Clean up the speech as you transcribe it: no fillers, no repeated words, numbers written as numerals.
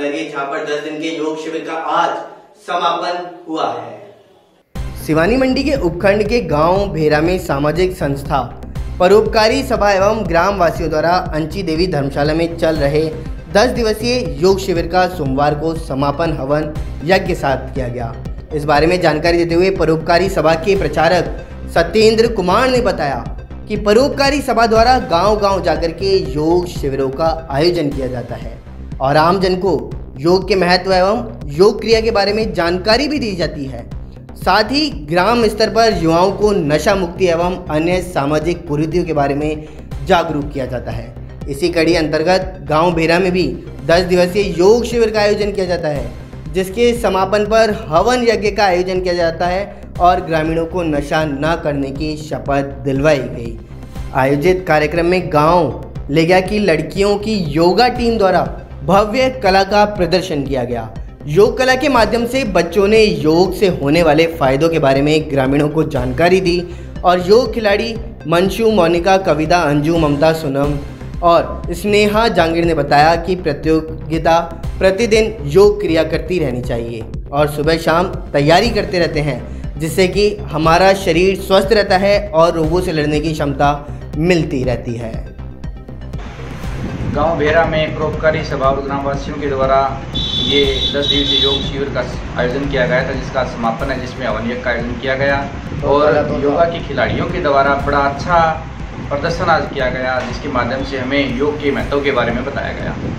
लगे, जहां पर 10 दिन के योग शिविर का आज समापन हुआ है। सिवानी मंडी के उपखंड के गांव भेरा में सामाजिक संस्था परोपकारी सभा एवं ग्राम वासियों द्वारा अंची देवी धर्मशाला में चल रहे 10 दिवसीय योग शिविर का सोमवार को समापन हवन यज्ञ के साथ किया गया। इस बारे में जानकारी देते हुए परोपकारी सभा के प्रचारक सत्येंद्र कुमार ने बताया कि परोपकारी सभा द्वारा गांव-गांव जाकर के योग शिविरों का आयोजन किया जाता है और आमजन को योग के महत्व एवं योग क्रिया के बारे में जानकारी भी दी जाती है। साथ ही ग्राम स्तर पर युवाओं को नशा मुक्ति एवं अन्य सामाजिक कुरीतियों के बारे में जागरूक किया जाता है। इसी कड़ी अंतर्गत गांव भेरा में भी 10 दिवसीय योग शिविर का आयोजन किया जाता है, जिसके समापन पर हवन यज्ञ का आयोजन किया जाता है और ग्रामीणों को नशा न करने की शपथ दिलवाई गई। आयोजित कार्यक्रम में गांव लेगा की लड़कियों की योगा टीम द्वारा भव्य कला का प्रदर्शन किया गया। योग कला के माध्यम से बच्चों ने योग से होने वाले फायदों के बारे में ग्रामीणों को जानकारी दी और योग खिलाड़ी मंशु, मोनिका, कविता, अंजू, ममता, सोनम और स्नेहा जांगीर ने बताया कि प्रतियोगिता प्रतिदिन योग क्रिया करती रहनी चाहिए और सुबह शाम तैयारी करते रहते हैं, जिससे कि हमारा शरीर स्वस्थ रहता है और रोगों से लड़ने की क्षमता मिलती रहती है। गांव भेरा में परोपकारी सभा और ग्रामवासियों के द्वारा ये 10 दिवसीय योग शिविर का आयोजन किया गया था, जिसका समापन है, जिसमें हवन यज्ञ का आयोजन किया गया और योगा के खिलाड़ियों के द्वारा बड़ा अच्छा प्रदर्शन आज किया गया, जिसके माध्यम से हमें योग के महत्व के बारे में बताया गया।